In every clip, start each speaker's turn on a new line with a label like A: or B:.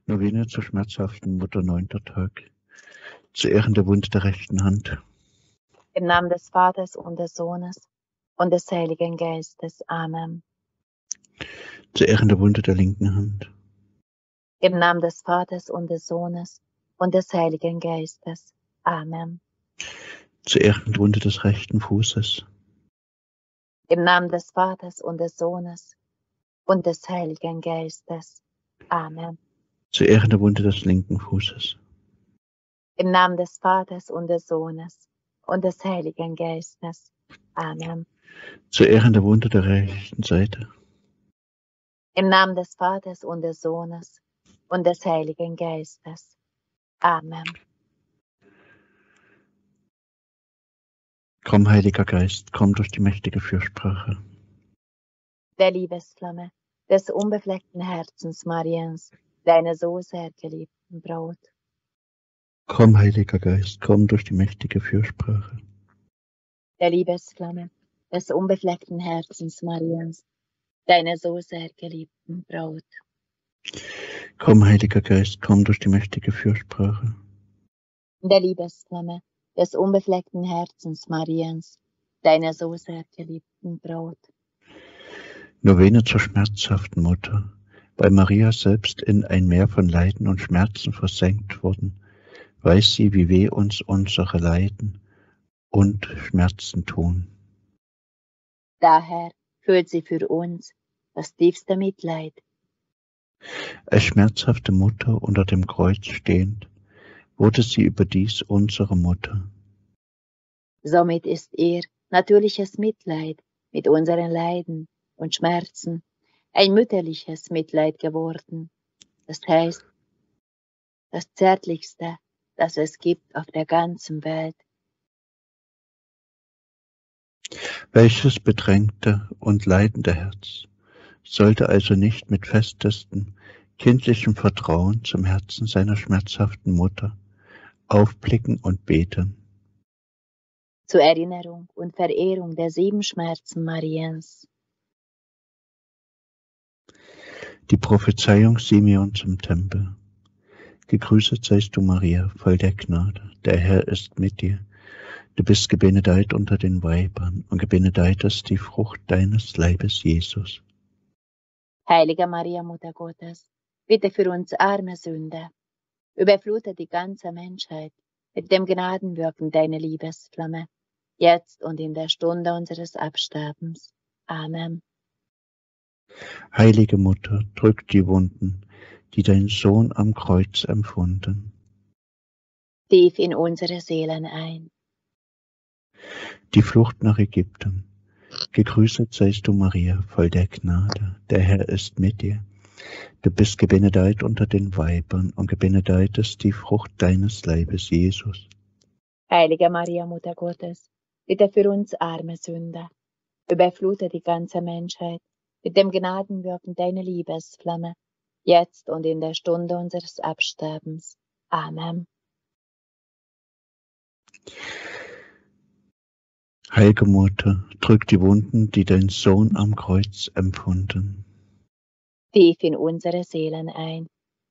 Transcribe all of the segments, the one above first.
A: Novene zur schmerzhaften Mutter, 9. Tag. Zu Ehren der Wunde der rechten Hand.
B: Im Namen des Vaters und des Sohnes und des Heiligen Geistes. Amen.
A: Zu Ehren der Wunde der linken Hand.
B: Im Namen des Vaters und des Sohnes und des Heiligen Geistes. Amen.
A: Zu Ehren der Wunde des rechten Fußes.
B: Im Namen des Vaters und des Sohnes und des Heiligen Geistes. Amen.
A: Zu Ehren der Wunde des linken Fußes.
B: Im Namen des Vaters und des Sohnes und des Heiligen Geistes. Amen.
A: Zu Ehren der Wunde der rechten Seite.
B: Im Namen des Vaters und des Sohnes und des Heiligen Geistes. Amen.
A: Komm, Heiliger Geist, komm durch die mächtige Fürsprache.
B: Der Liebesflamme des unbefleckten Herzens Mariens, deiner so sehr geliebten Braut.
A: Komm, Heiliger Geist, komm durch die mächtige Fürsprache.
B: Der Liebesflamme des unbefleckten Herzens Mariens, deiner so sehr geliebten Braut.
A: Komm, Heiliger Geist, komm durch die mächtige Fürsprache.
B: Der Liebesflamme des unbefleckten Herzens Mariens, deiner so sehr geliebten Braut.
A: Novene zur schmerzhaften Mutter. Weil Maria selbst in ein Meer von Leiden und Schmerzen versenkt worden, weiß sie, wie weh uns unsere Leiden und Schmerzen tun.
B: Daher fühlt sie für uns das tiefste Mitleid.
A: Als schmerzhafte Mutter unter dem Kreuz stehend, wurde sie überdies unsere Mutter.
B: Somit ist ihr natürliches Mitleid mit unseren Leiden und Schmerzen ein mütterliches Mitleid geworden. Das heißt, das Zärtlichste, das es gibt auf der ganzen Welt.
A: Welches bedrängte und leidende Herz sollte also nicht mit festestem, kindlichem Vertrauen zum Herzen seiner schmerzhaften Mutter aufblicken und beten?
B: Zur Erinnerung und Verehrung der 7 Schmerzen Mariens.
A: Die Prophezeiung Simeons im Tempel. Gegrüßet seist du, Maria, voll der Gnade, der Herr ist mit dir. Du bist gebenedeit unter den Weibern, und gebenedeit ist die Frucht deines Leibes, Jesus.
B: Heilige Maria, Mutter Gottes, bitte für uns arme Sünder, überflute die ganze Menschheit mit dem Gnadenwirken deiner Liebesflamme, jetzt und in der Stunde unseres Absterbens. Amen.
A: Heilige Mutter, drück die Wunden, die dein Sohn am Kreuz empfunden.
B: Tief in unsere Seelen ein.
A: Die Flucht nach Ägypten. Gegrüßet seist du, Maria, voll der Gnade, der Herr ist mit dir. Du bist gebenedeit unter den Weibern, und gebenedeit ist die Frucht deines Leibes, Jesus.
B: Heilige Maria, Mutter Gottes, bitte für uns arme Sünder, überflute die ganze Menschheit mit dem Gnadenwirken deiner Liebesflamme, jetzt und in der Stunde unseres Absterbens. Amen.
A: Heilige Mutter, drück die Wunden, die dein Sohn am Kreuz empfunden.
B: Tief in unsere Seelen ein.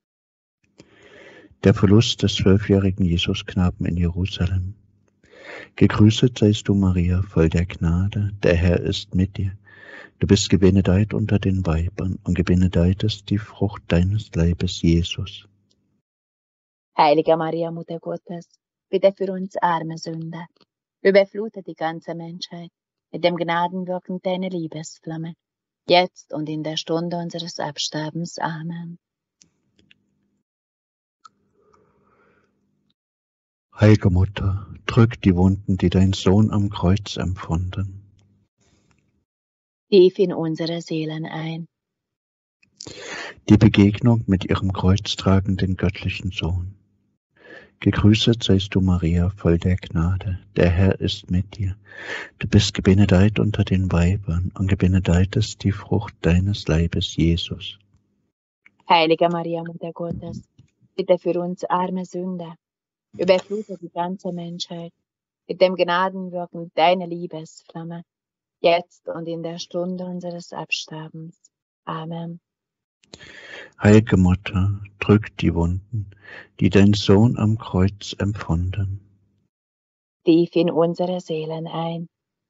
A: Der Verlust des 12-jährigen Jesusknaben in Jerusalem. Gegrüßet seist du, Maria, voll der Gnade, der Herr ist mit dir. Du bist gebenedeit unter den Weibern, und gebenedeit ist die Frucht deines Leibes, Jesus.
B: Heilige Maria, Mutter Gottes, bitte für uns arme Sünder, überflute die ganze Menschheit mit dem Gnadenwirken deiner Liebesflamme, jetzt und in der Stunde unseres Absterbens. Amen.
A: Heilige Mutter, drück die Wunden, die dein Sohn am Kreuz empfunden.
B: Tief in unsere Seelen ein.
A: Die Begegnung mit ihrem kreuztragenden göttlichen Sohn. Gegrüßet seist du, Maria, voll der Gnade, der Herr ist mit dir. Du bist gebenedeit unter den Weibern, und gebenedeit ist die Frucht deines Leibes, Jesus.
B: Heilige Maria, Mutter Gottes, bitte für uns arme Sünder, überflute die ganze Menschheit mit dem Gnadenwirken deiner Liebesflamme, jetzt und in der Stunde unseres Absterbens. Amen.
A: Heilige Mutter, drück die Wunden, die dein Sohn am Kreuz empfunden.
B: Tief in unsere Seelen ein.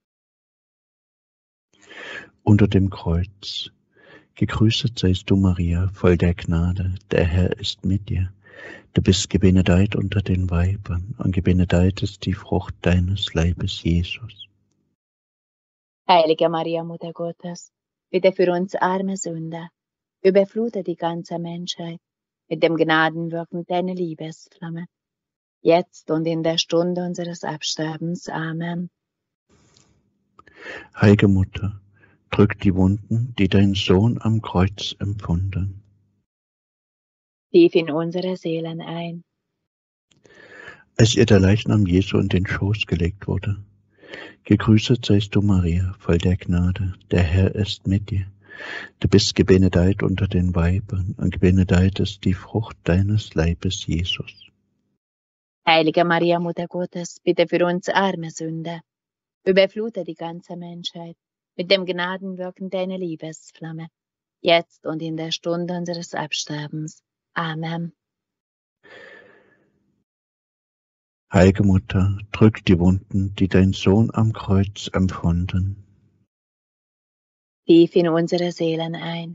A: Unter dem Kreuz. Gegrüßet seist du, Maria, voll der Gnade, der Herr ist mit dir. Du bist gebenedeit unter den Weibern, und gebenedeit ist die Frucht deines Leibes, Jesus.
B: Heilige Maria, Mutter Gottes, bitte für uns arme Sünder, überflute die ganze Menschheit mit dem Gnadenwirken deiner Liebesflamme, jetzt und in der Stunde unseres Absterbens. Amen.
A: Heilige Mutter, drück die Wunden, die dein Sohn am Kreuz empfunden.
B: Tief in unsere Seelen ein.
A: Als ihr der Leichnam Jesu in den Schoß gelegt wurde, gegrüßet seist du, Maria, voll der Gnade, der Herr ist mit dir. Du bist gebenedeit unter den Weibern, und gebenedeit ist die Frucht deines Leibes, Jesus.
B: Heilige Maria, Mutter Gottes, bitte für uns arme Sünder, überflute die ganze Menschheit mit dem Gnadenwirken deiner Liebesflamme, jetzt und in der Stunde unseres Absterbens. Amen.
A: Heilige Mutter, drück die Wunden, die dein Sohn am Kreuz empfunden.
B: Tief in unsere Seelen ein.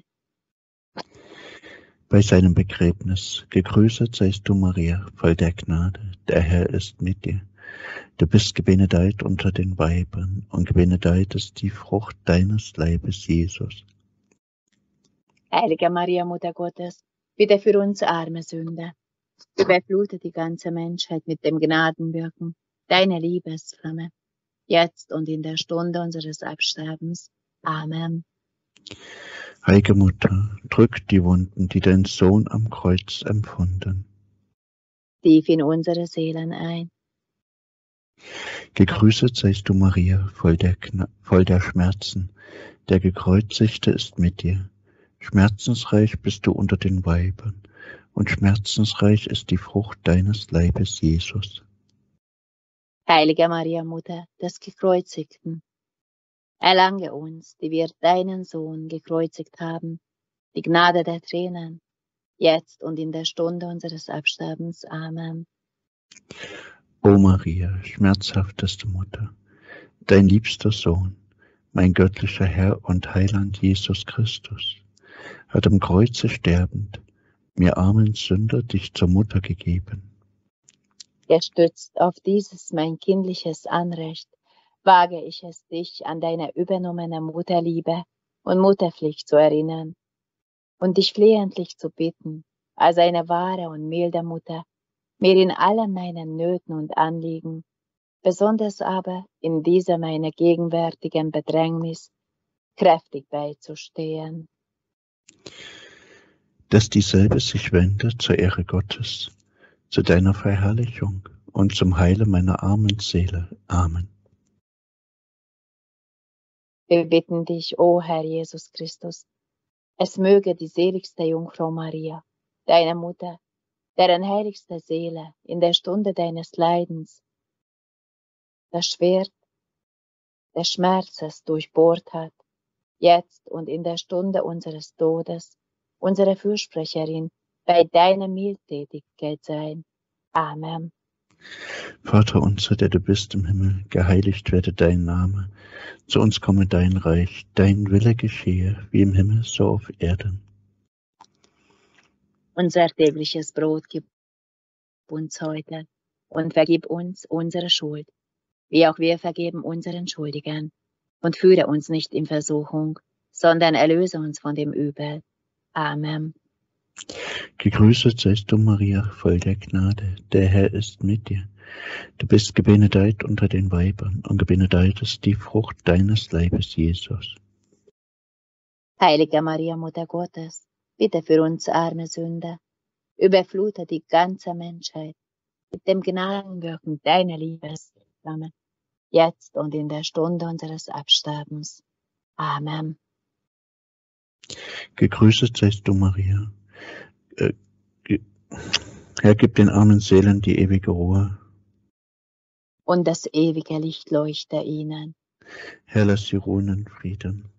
A: Bei seinem Begräbnis, gegrüßet seist du, Maria, voll der Gnade, der Herr ist mit dir. Du bist gebenedeit unter den Weibern, und gebenedeit ist die Frucht deines Leibes, Jesus.
B: Heilige Maria, Mutter Gottes, bitte für uns arme Sünder, überflute die ganze Menschheit mit dem Gnadenwirken deiner Liebesflamme, jetzt und in der Stunde unseres Absterbens. Amen.
A: Heilige Mutter, drück die Wunden, die dein Sohn am Kreuz empfunden.
B: Tief in unsere Seelen ein.
A: Gegrüßet seist du, Maria, voll der Schmerzen. Der Gekreuzigte ist mit dir. Schmerzensreich bist du unter den Weibern, und schmerzensreich ist die Frucht deines Leibes, Jesus.
B: Heilige Maria, Mutter des Gekreuzigten, erlange uns, die wir deinen Sohn gekreuzigt haben, die Gnade der Tränen, jetzt und in der Stunde unseres Absterbens. Amen.
A: O Maria, schmerzhafteste Mutter, dein liebster Sohn, mein göttlicher Herr und Heiland Jesus Christus, hat am Kreuze sterbend mir armen Sünder dich zur Mutter gegeben.
B: Gestützt auf dieses mein kindliches Anrecht, wage ich es, dich an deine übernommene Mutterliebe und Mutterpflicht zu erinnern und dich flehentlich zu bitten, als eine wahre und milde Mutter, mir in allen meinen Nöten und Anliegen, besonders aber in dieser meiner gegenwärtigen Bedrängnis, kräftig beizustehen.
A: Dass dieselbe sich wende zur Ehre Gottes, zu deiner Verherrlichung und zum Heile meiner armen Seele. Amen.
B: Wir bitten dich, o Herr Jesus Christus, es möge die seligste Jungfrau Maria, deine Mutter, deren heiligste Seele in der Stunde deines Leidens das Schwert des Schmerzes durchbohrt hat, jetzt und in der Stunde unseres Todes, unsere Fürsprecherin bei deiner Mildtätigkeit sein. Amen.
A: Vater unser, der du bist im Himmel, geheiligt werde dein Name. Zu uns komme dein Reich, dein Wille geschehe, wie im Himmel, so auf Erden.
B: Unser tägliches Brot gib uns heute und vergib uns unsere Schuld, wie auch wir vergeben unseren Schuldigern. Und führe uns nicht in Versuchung, sondern erlöse uns von dem Übel. Amen.
A: Gegrüßet seist du, Maria, voll der Gnade, der Herr ist mit dir. Du bist gebenedeit unter den Weibern, und gebenedeit ist die Frucht deines Leibes, Jesus.
B: Heilige Maria, Mutter Gottes, bitte für uns arme Sünder, überflute die ganze Menschheit mit dem Gnadenwirken deiner Liebesflamme, jetzt und in der Stunde unseres Absterbens. Amen.
A: Gegrüßet seist du, Maria. Herr, gib den armen Seelen die ewige Ruhe.
B: Und das ewige Licht leuchte ihnen.
A: Herr, lass sie ruhen in Frieden.